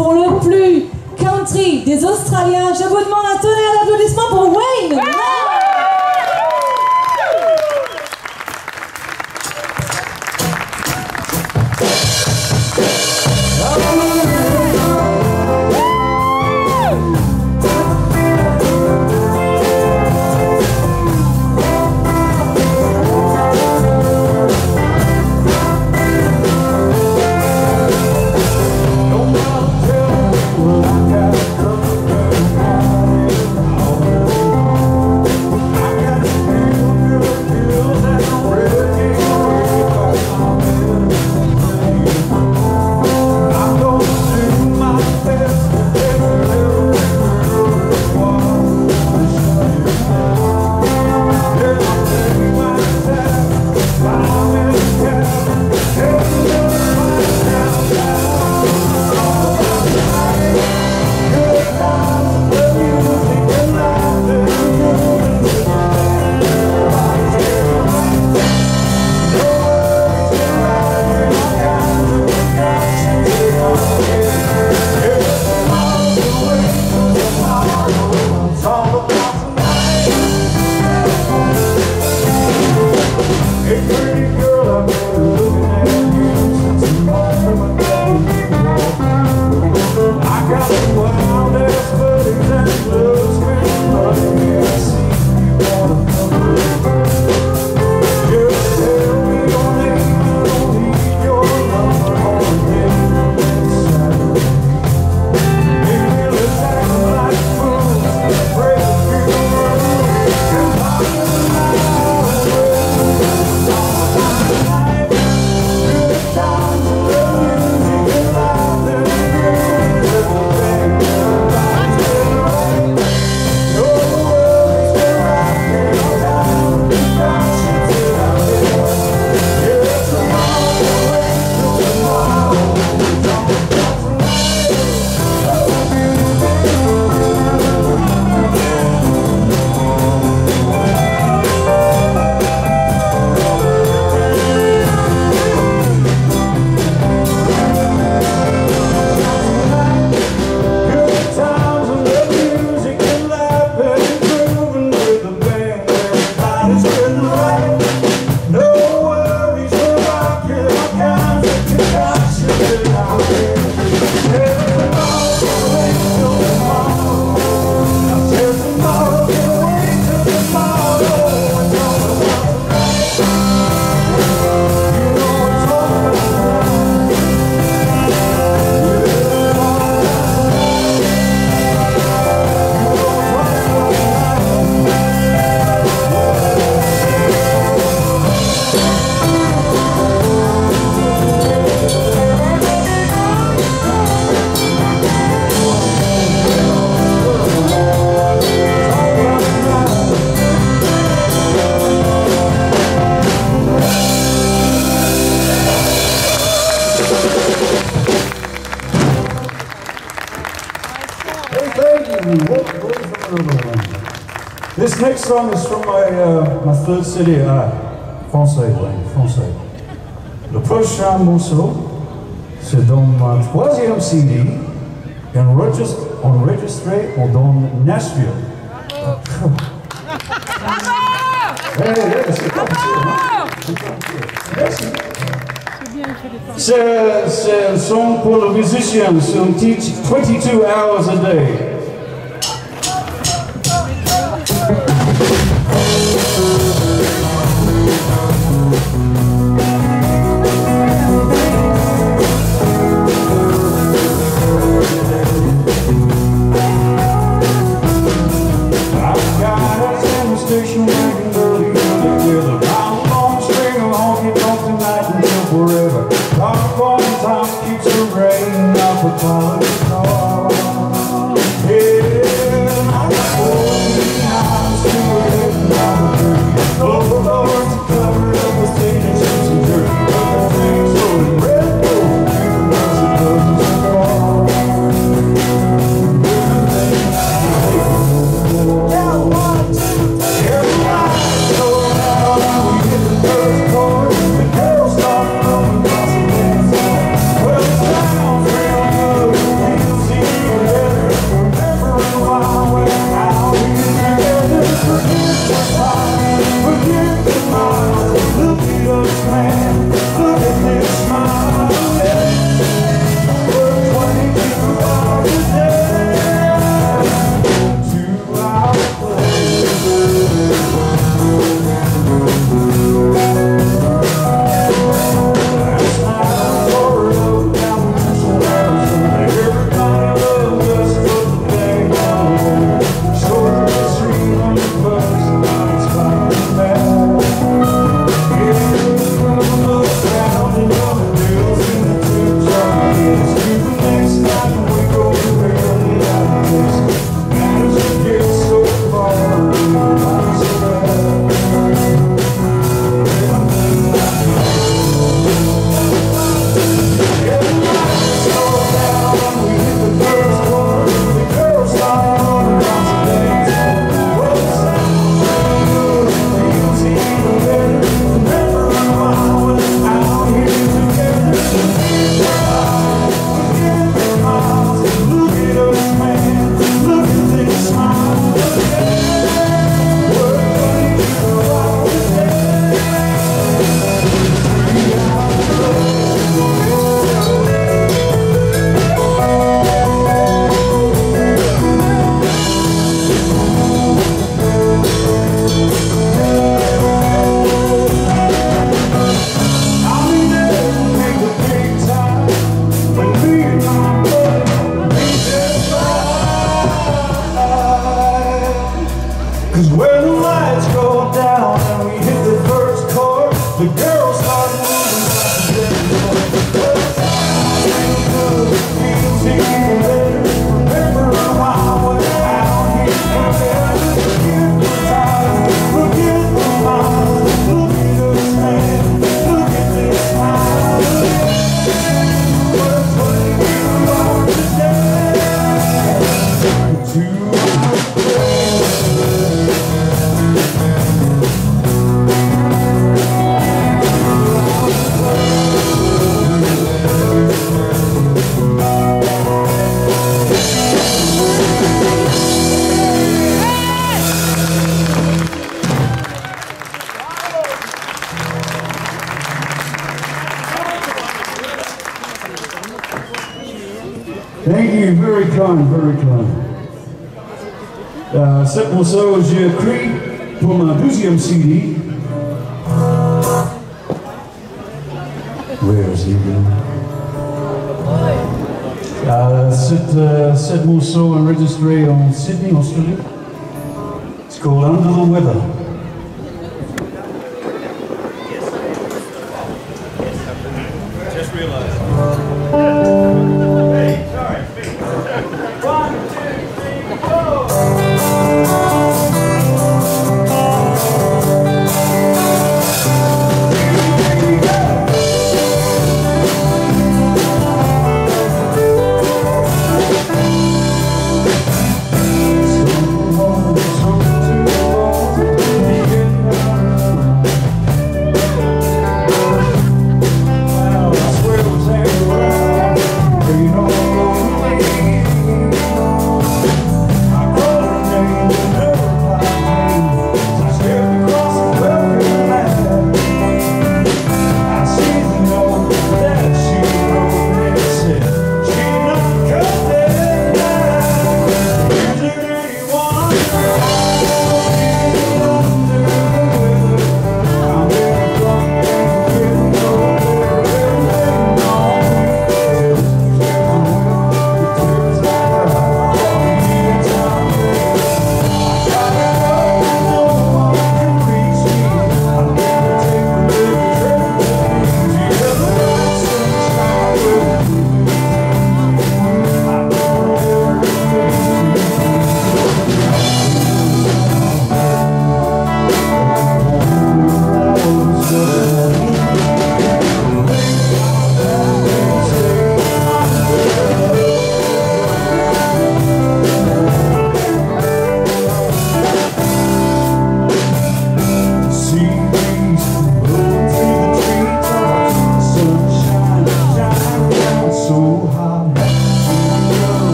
pour le plus country des Australiens. Je vous demande un tonnerre d'applaudissements pour Wayne. This next song is from my third CD, français. Le prochain morceau, c'est dans ma troisième CD, enregistré dans Nashville. C'est pas possible, C'est un son pour le musicien, c'est un titre 22 hours a day. Thank you, very kind, very kind. Cet morceau, j'ai écrit pour ma deuxième CD. Where is he going? Cet morceau enregistré en Sydney, Australie. It's called Under the Weather. Just realized.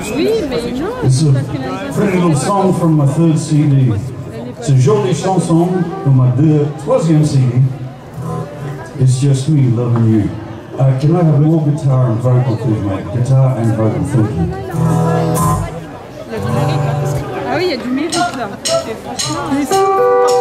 Oui, mais non. It's a pretty little song from my third CD. C'est une jolie chanson de ma troisième CD. It's just me loving you. Can I have more guitar and vocal, please, mate? Guitar and vocal, thank you. Ah oui, il y a du mérite là. Et franchement,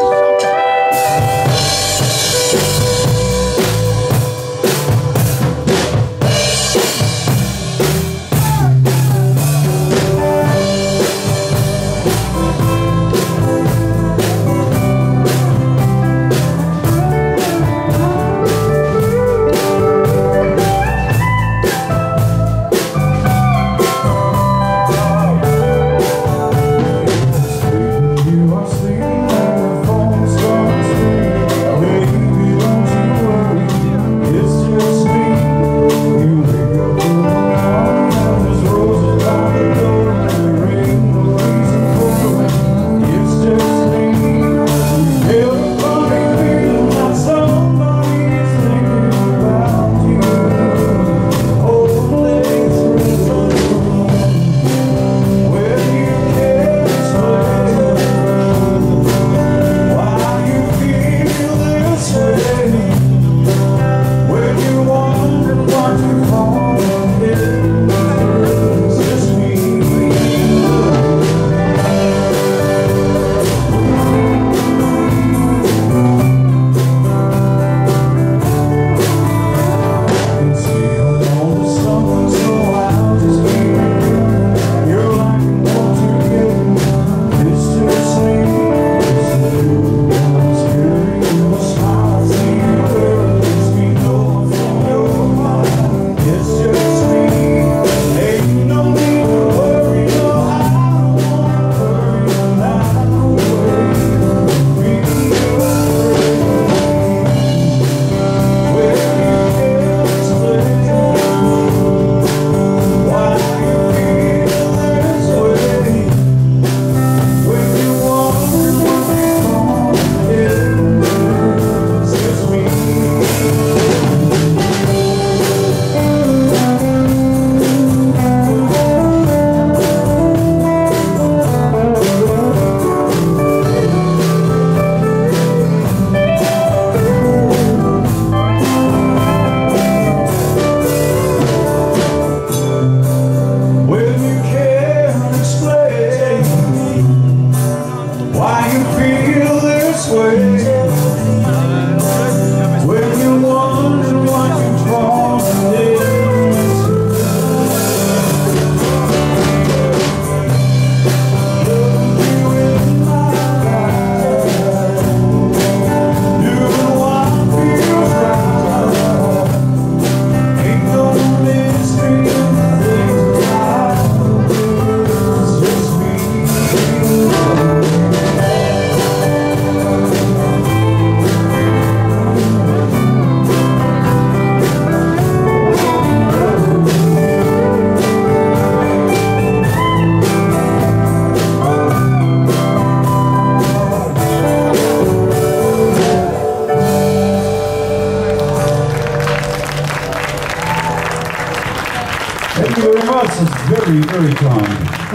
very, very kind.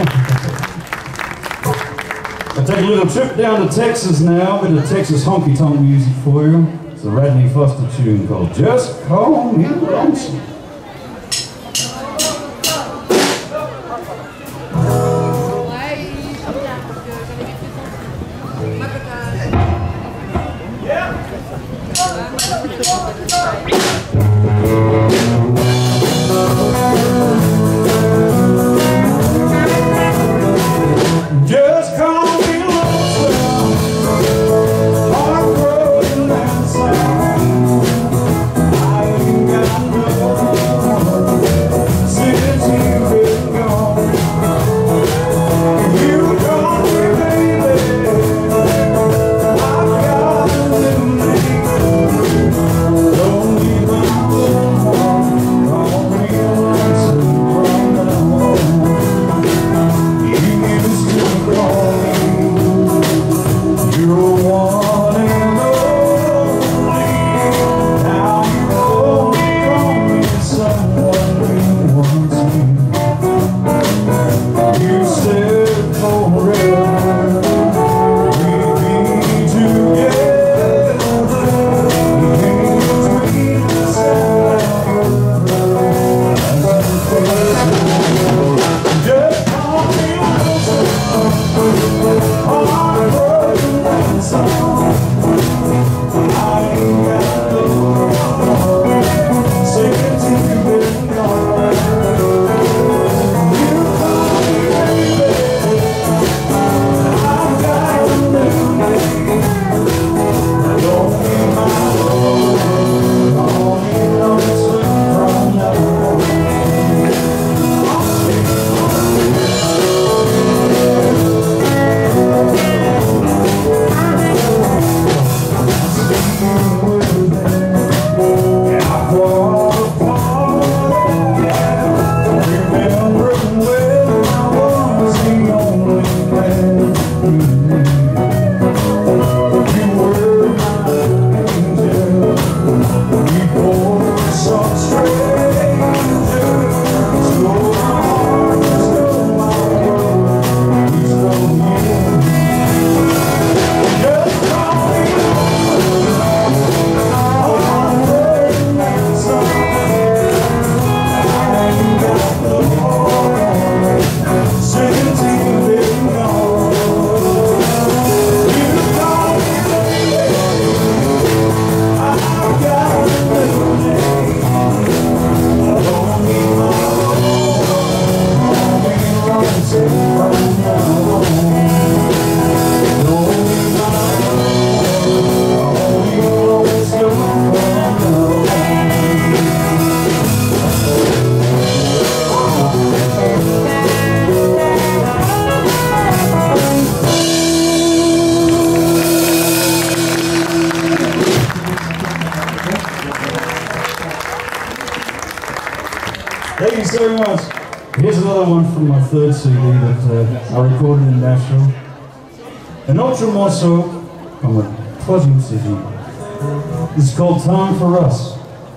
I'll take a little trip down to Texas now, a bit of Texas honky-tonk music for you. It's a Radney Foster tune called Just Call Me Lonesome. Just call me lonesome, heartbroken and sad. I ain't got no from my third CD that I recorded in Nashville. Un autre morceau from my troisième CD. It's called Time for Us.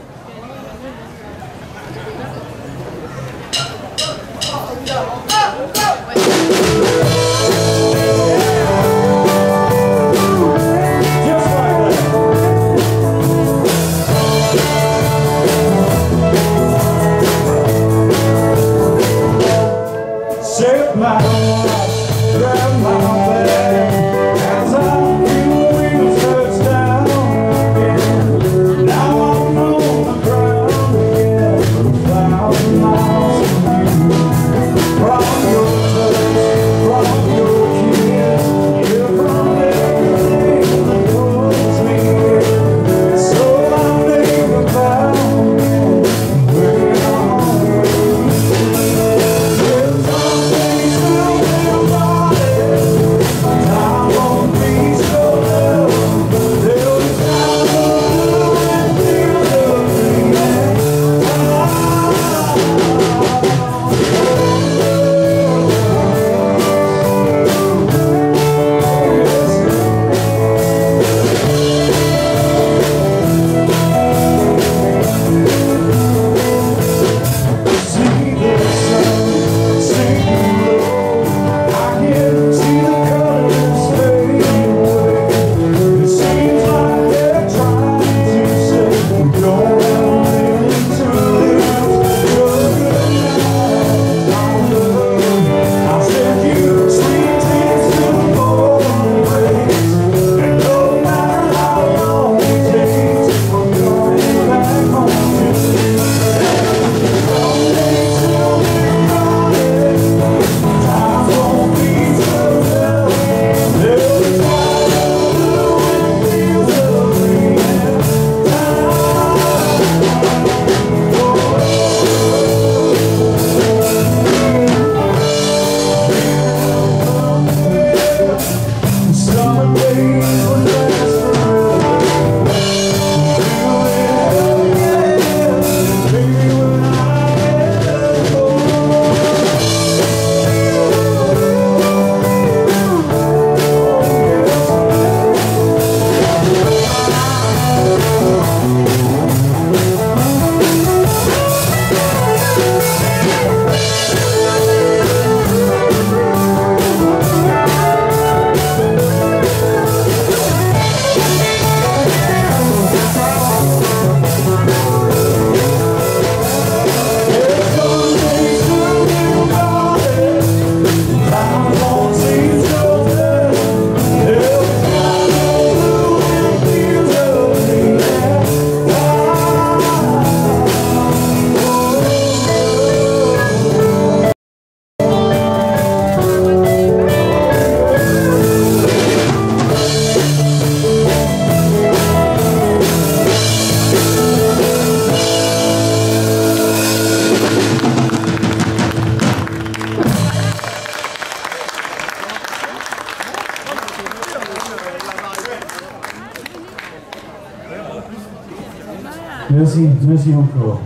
Merci encore.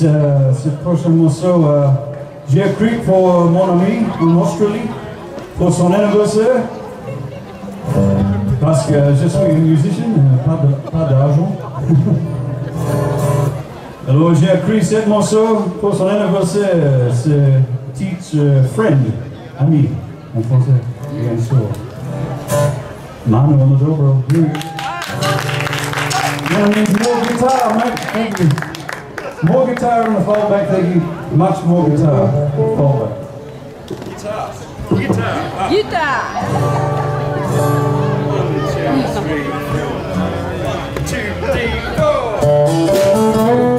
Ce prochain morceau, j'ai écrit pour mon ami en Australie, pour son anniversaire, parce que je suis un musicien, pas d'argent. Alors j'ai écrit ce morceau pour son anniversaire, ce titre Friend, ami, en français, bien sûr. Manu on the dobro. That means more guitar, mate. Thank you. More guitar in the fallback, thank you. Much more guitar. Fallback. Guitar. Guitar. Guitar. 1, 2, 3, 4. 1, 2, 3, 4.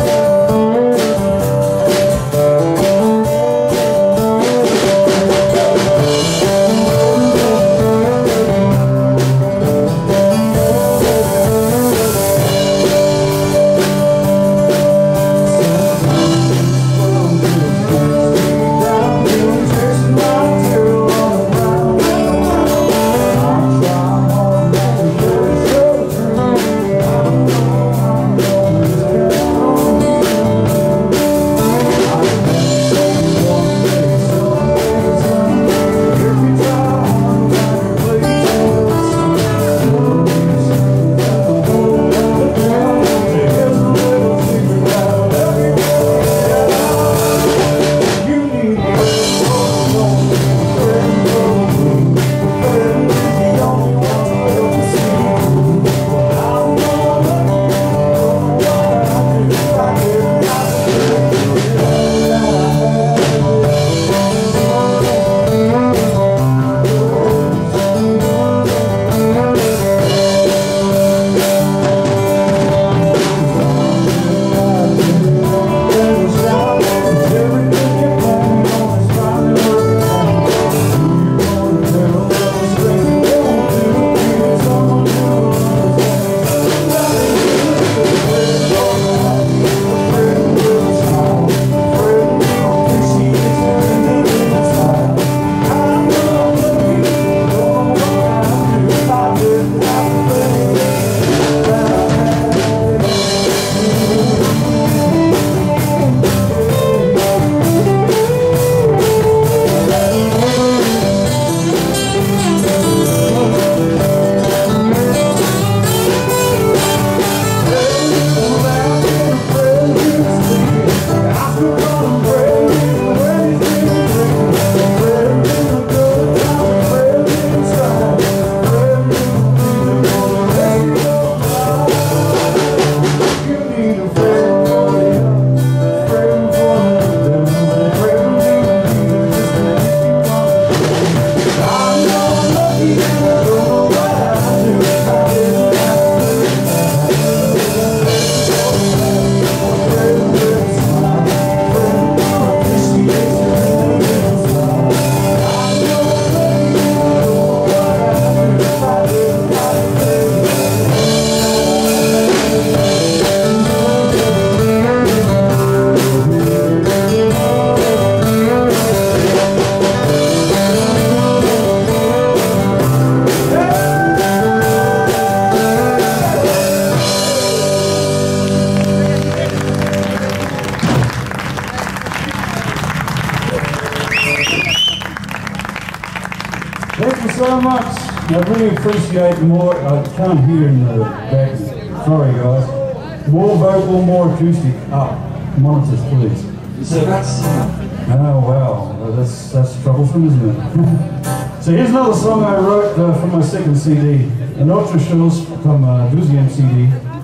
Thank you so much. I really appreciate more. I can't hear in the back. Sorry, guys. More vocal, more acoustic. Monitors, please. So that's... Oh, wow. That's troublesome, isn't it? So here's another song I wrote for my second CD. An autre chose from a deuxième CD.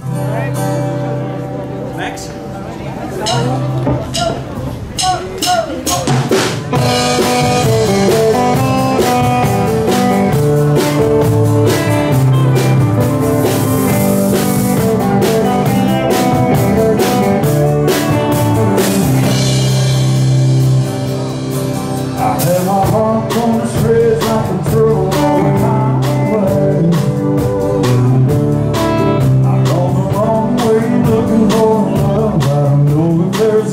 Max? There's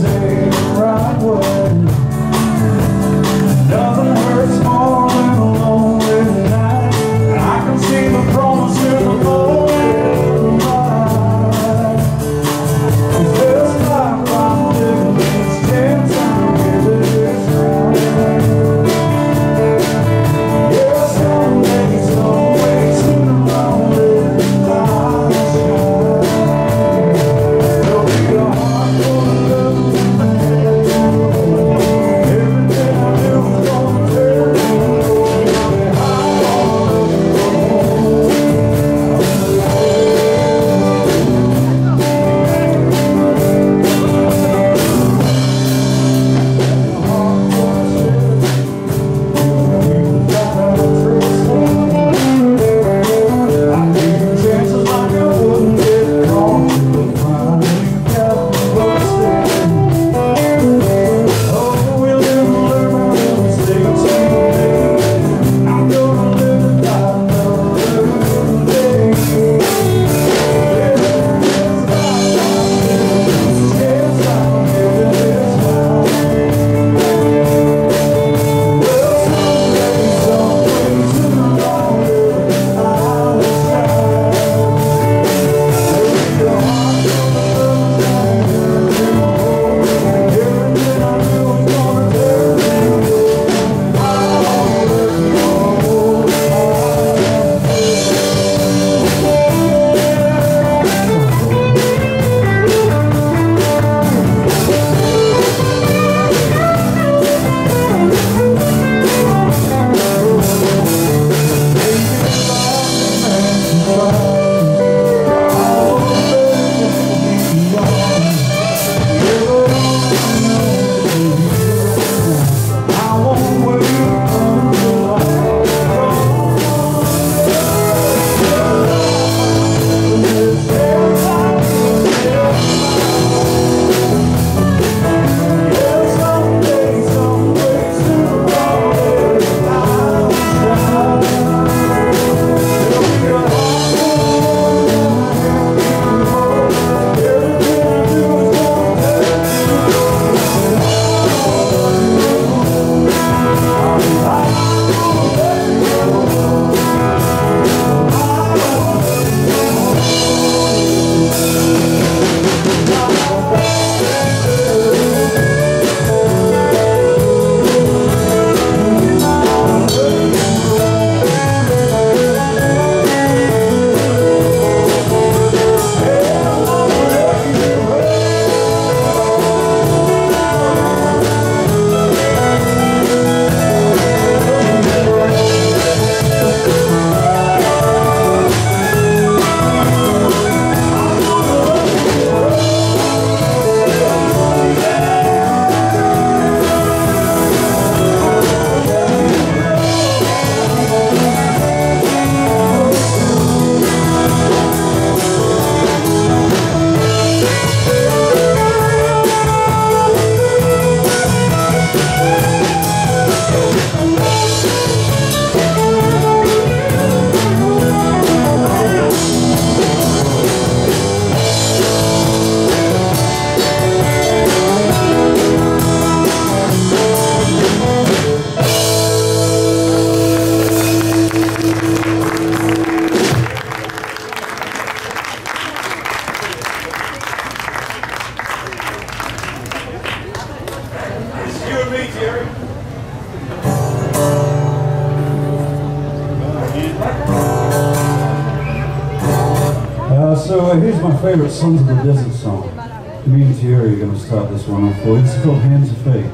So here's my favorite Sons of the Desert song. Me and Thierry are going to start this one off for you. It's called Hands of Fate.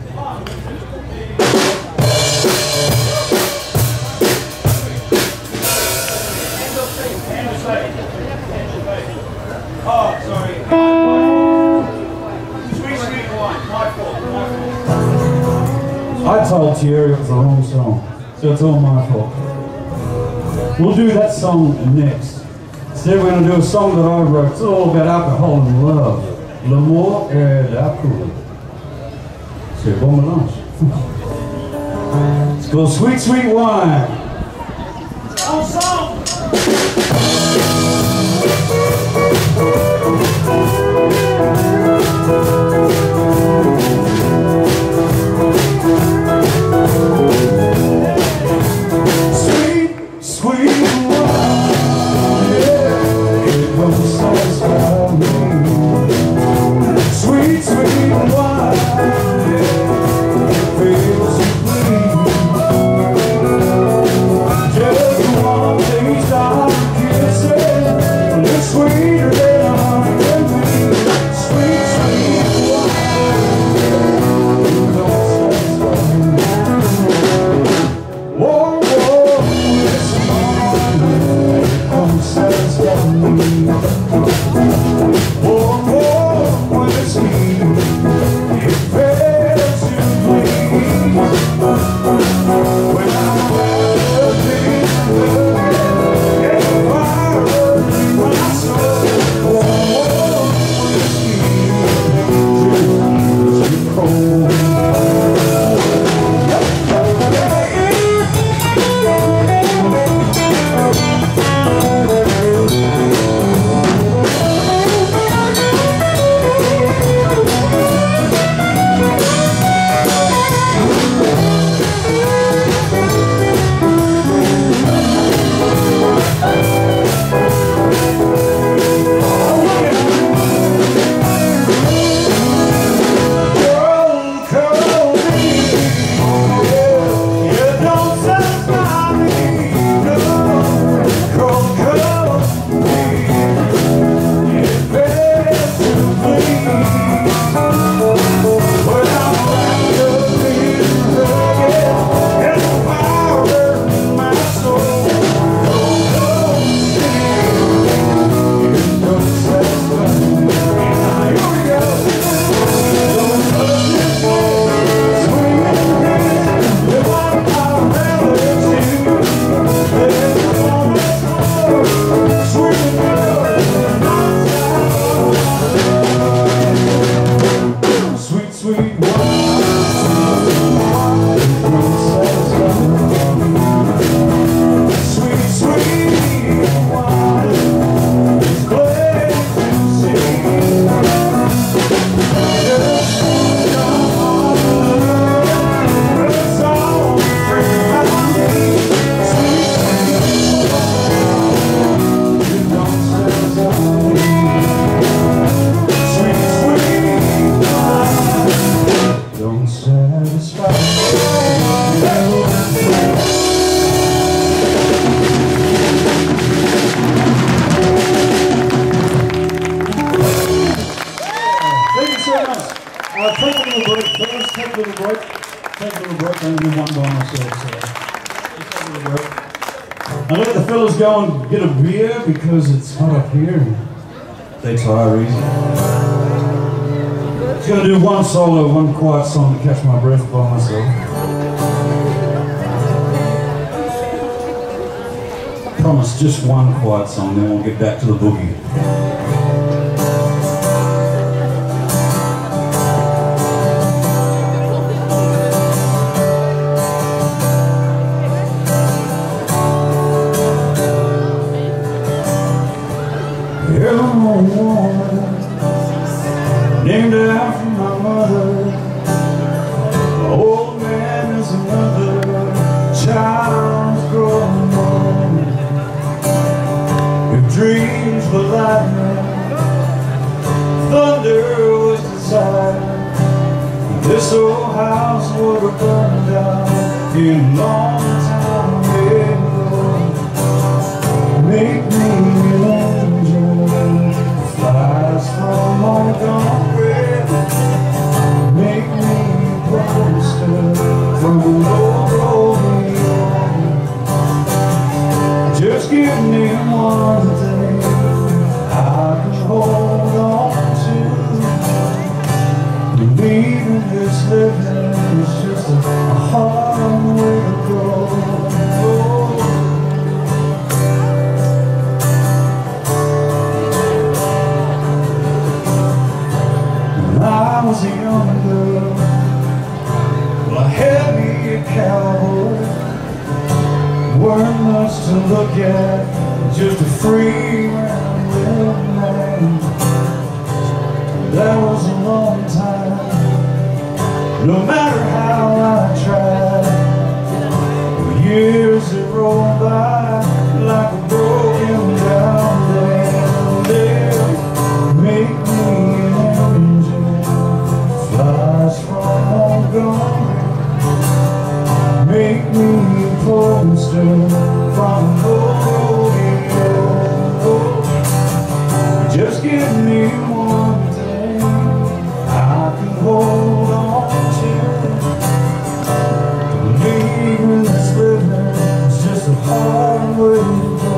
Oh, sorry. Sweet, sweet wine. My fault. I told Thierry it was the wrong song, so it's all my fault. We'll do that song next. Today we're going to do a song that I wrote. It's all about alcohol and love. L'amour et l'alcool. C'est bon mélange. It's called Sweet, Sweet Wine. Ensemble. Sweet, sweet wine. Yeah, it won't satisfy me. Sweet, sweet wine. Yeah, it feels so clean. Just one taste of kissing, it's sweeter than honey can be. Sweet, sweet wine. Yeah, it won't satisfy me. Whoa, whoa, it's mine. It won't satisfy me. Whoa, whoa, it's me. It fails to please. When I'm wrapped in love, and fire in my soul. Whoa, whoa, it's me. Just too cold. Now let the fellas go and get a beer because it's hot up here. They tire easy. Just gonna do one solo, one quiet song to catch my breath by myself. Promise just one quiet song, then we'll get back to the boogie. Named after my mother, old man is another, child's growing old. If dreams were lightning, thunder was desire, this old house would have burned down in a long time ago. Make me an angel. to look at, just a free rambling man. That was a long time. No matter how I tried, years that roll by like a broken down dam. They'll make me an angel, flies from Montgomery, make me a poster from rodeo. Just give me one thing I can hold on to. Believing this living is just a hard way to go.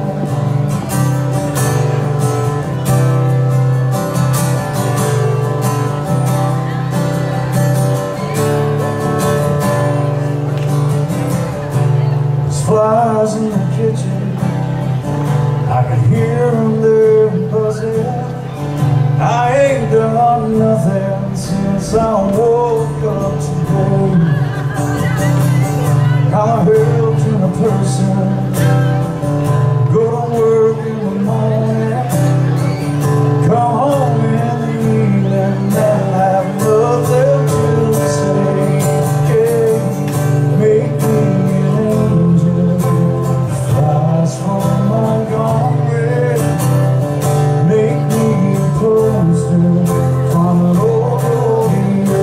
There's flies in the kitchen, I can hear them there buzzing. I ain't done nothing since I woke up today. I'm a help to a person, go to work in the morning, come home in the evening, and have nothing to say. Yeah, make me an angel, flies from Montgomery, make me a poster from an old rodeo.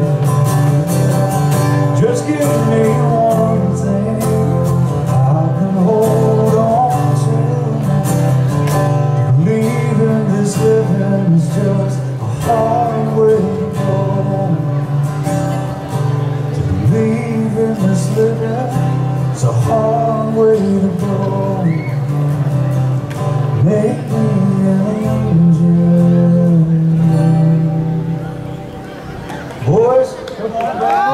Just give me one thing I can hold on to. Believing this living is just a hard way to go. To believe in this living is a hard way to go. Make me an angel. Boys, come on back.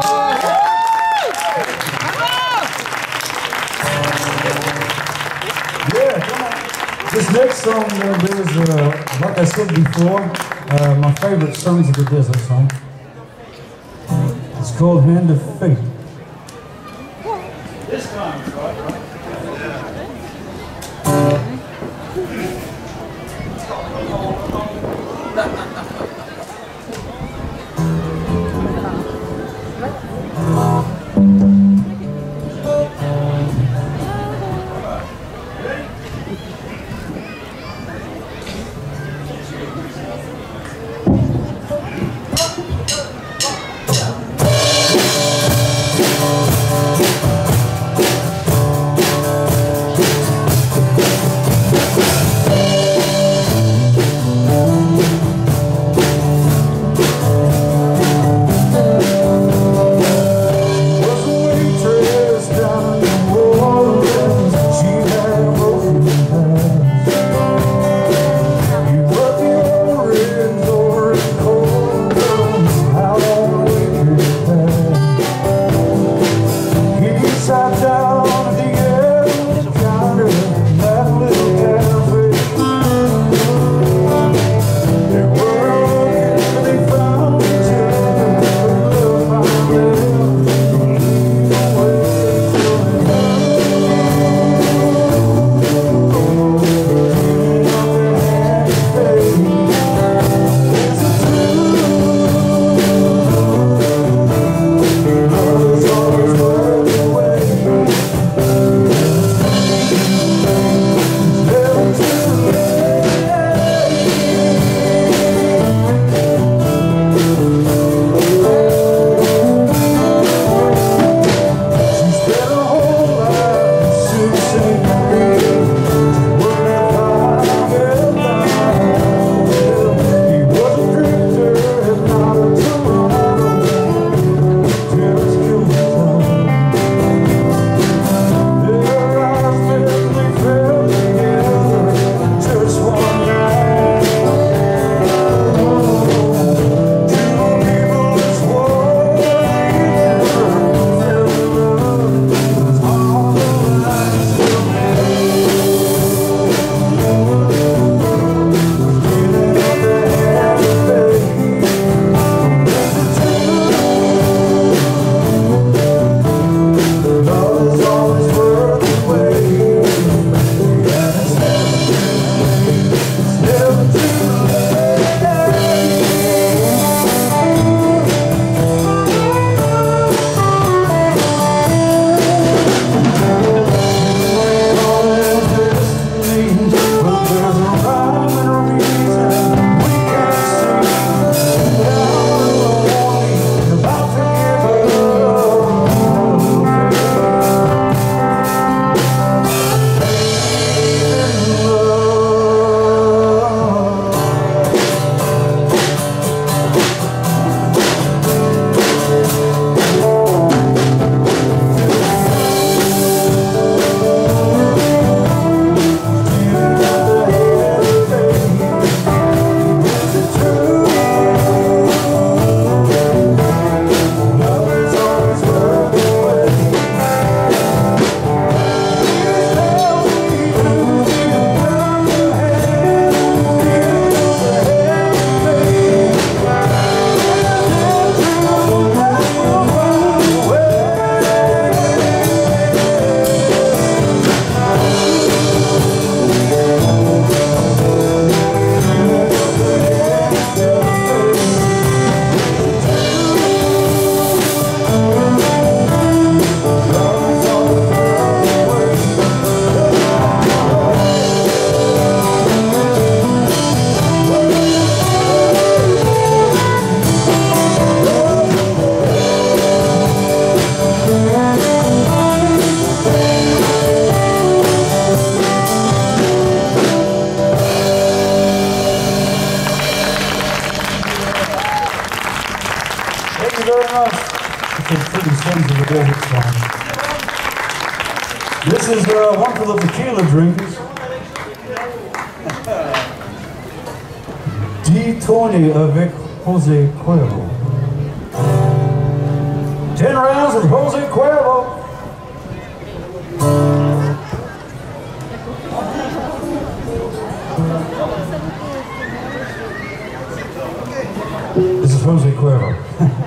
Yeah, come on. This next song is, like I said before, my favorite Sons of the Desert song. It's called Hand of Fate. This time, right? This is one for the tequila drinkers. D20 avec Jose Cuervo. 10 rounds of Jose Cuervo. This is Jose Cuervo.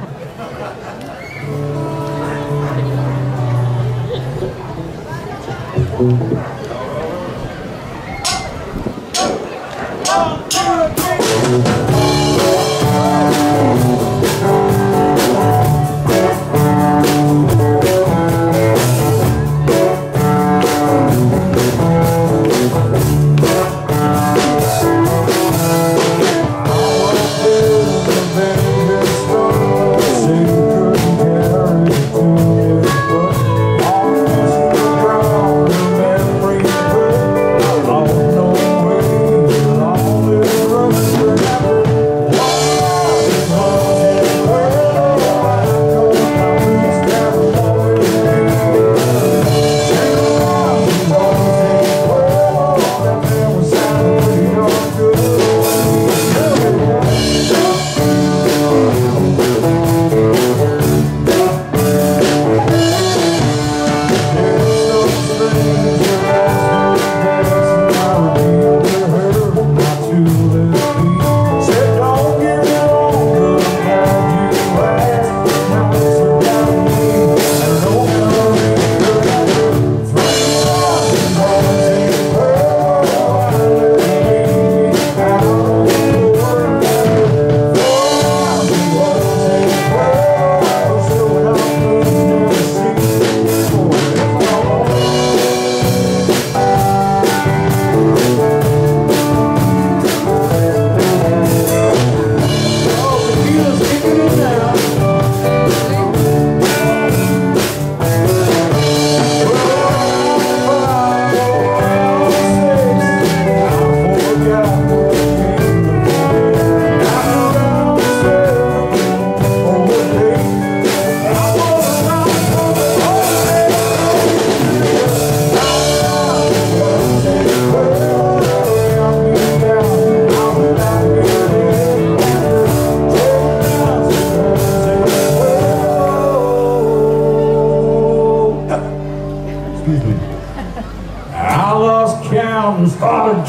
I lost count and started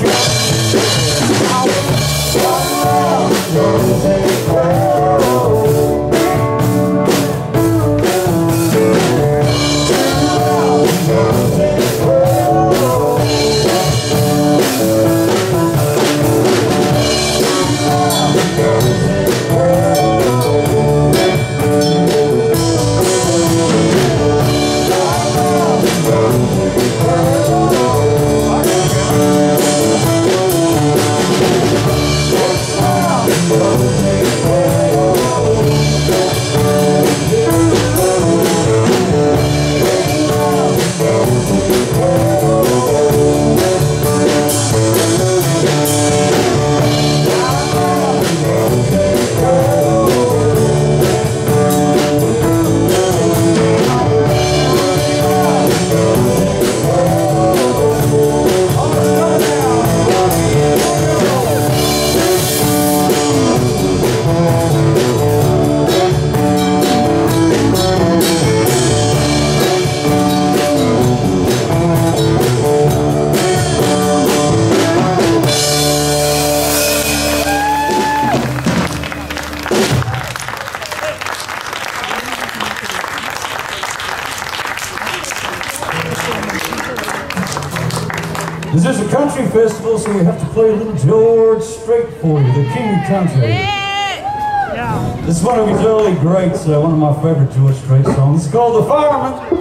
This is a country festival, so we have to play a little George Strait for you, the king of country. Yeah. This is one of his early greats, one of my favorite George Strait songs. It's called The Fireman.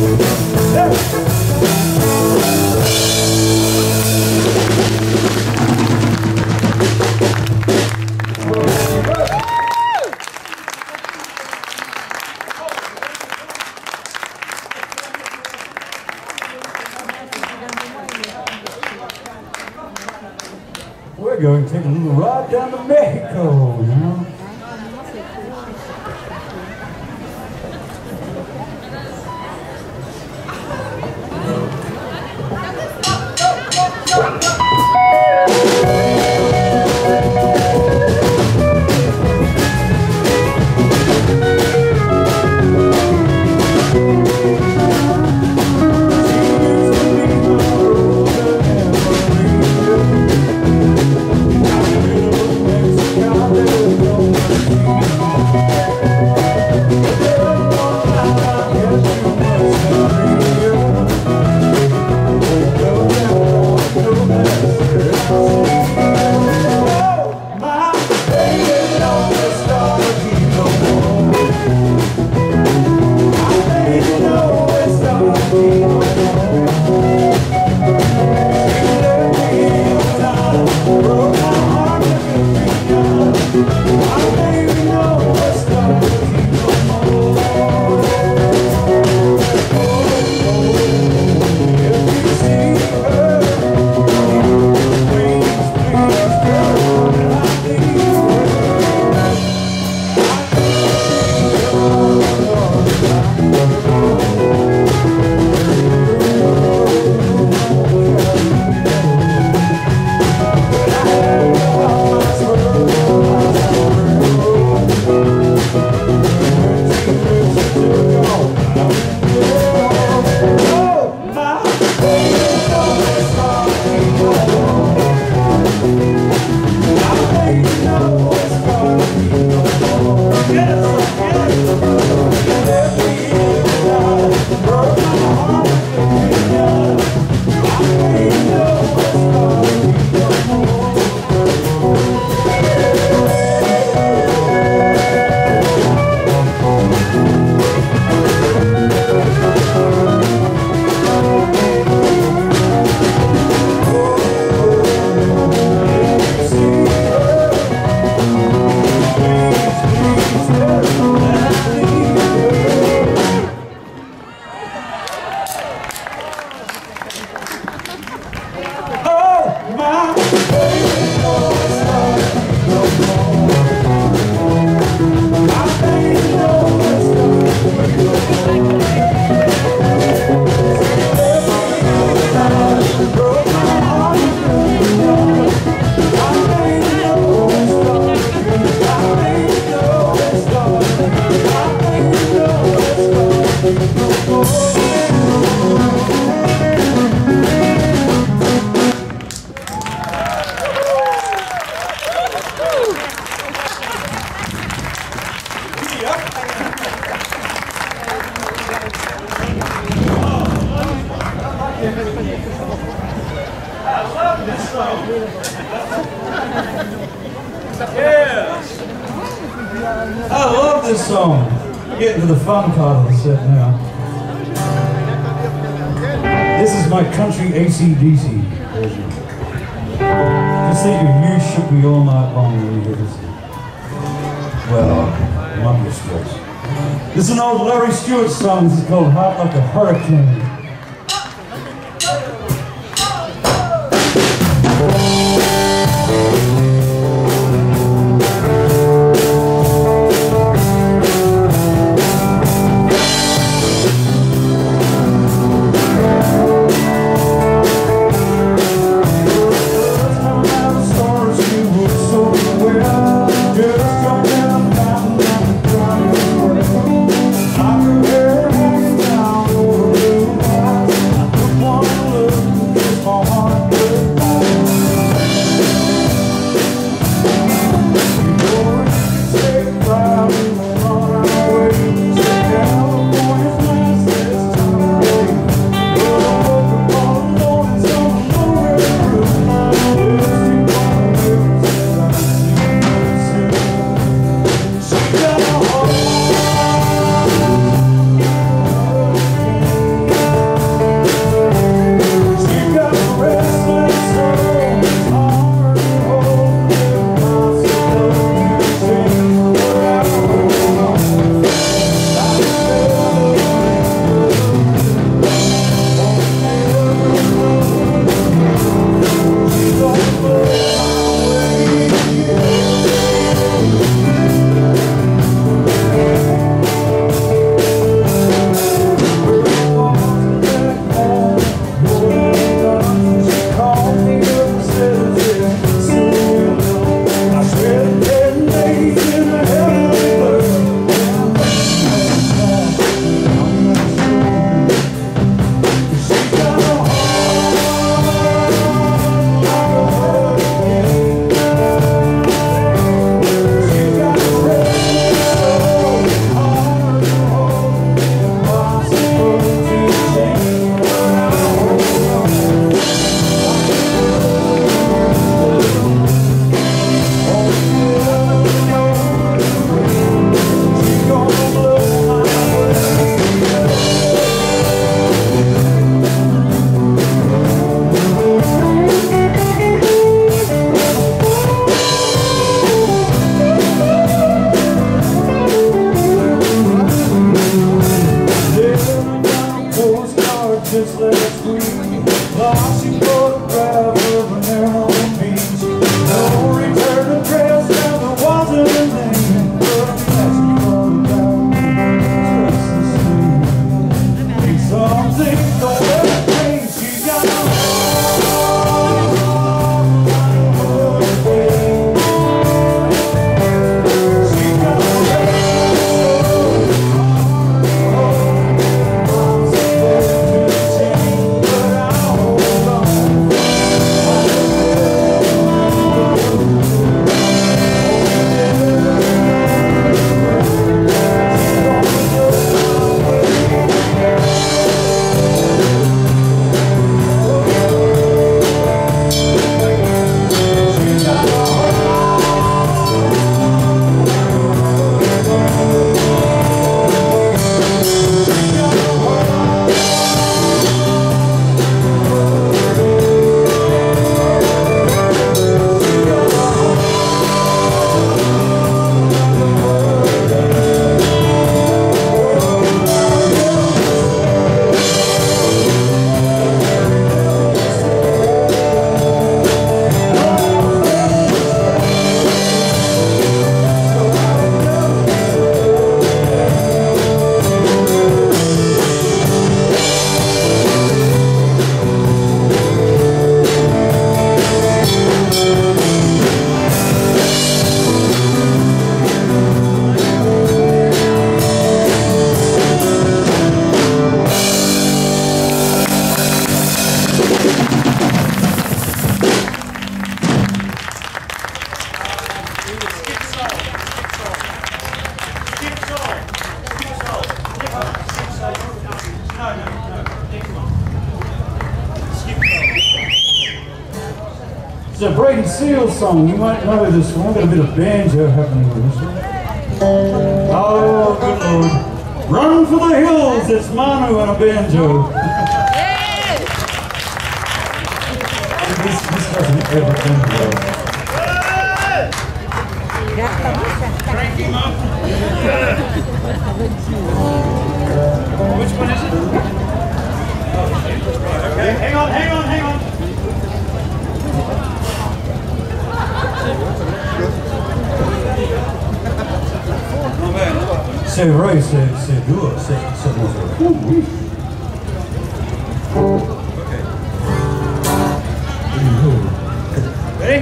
We're going to take a little ride down to Mexico, you know. Yeah. I love this song. We're getting to the fun part of the set now. This is my country AC/DC version. Just think of You Shook Me All Night Long when you hear this. Well, among your skills. This is an old Larry Stewart song. This is called Heart Like a Hurricane. I'm It's a Brady Seal song. You might know this one. Got a bit of banjo happening with this one. Oh, good Lord. Run for the hills. It's Manu and a banjo. This doesn't ever end well. Crank him up. Which one is it? Okay, hang on. C'est vrai, c'est dur, c'est mauvais. Ready?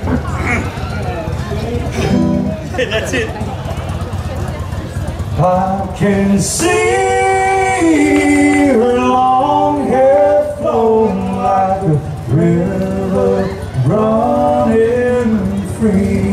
That's it. I can see her long hair flowing like a river running free.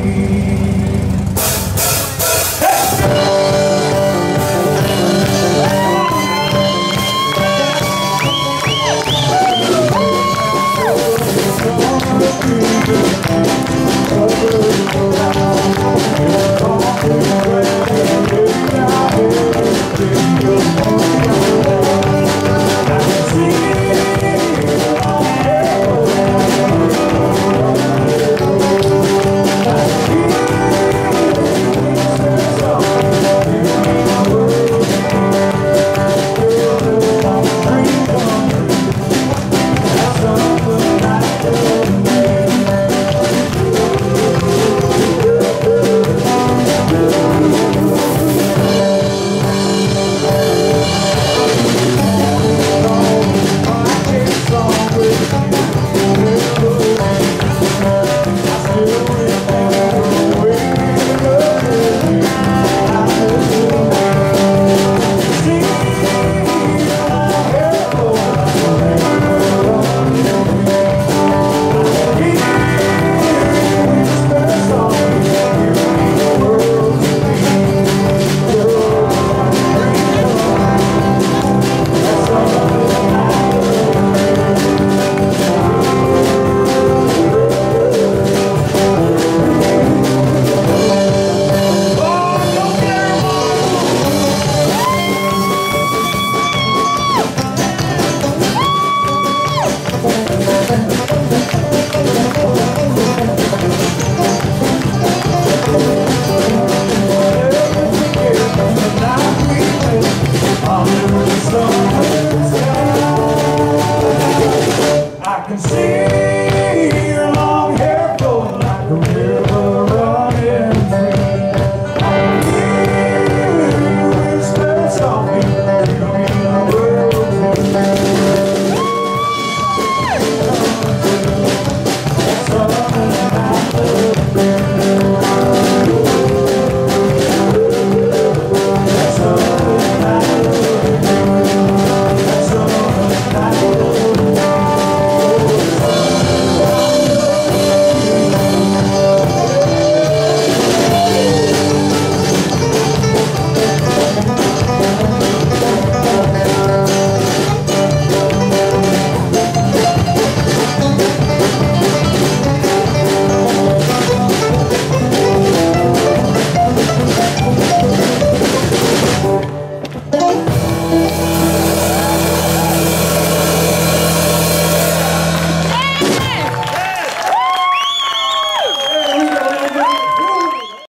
I can see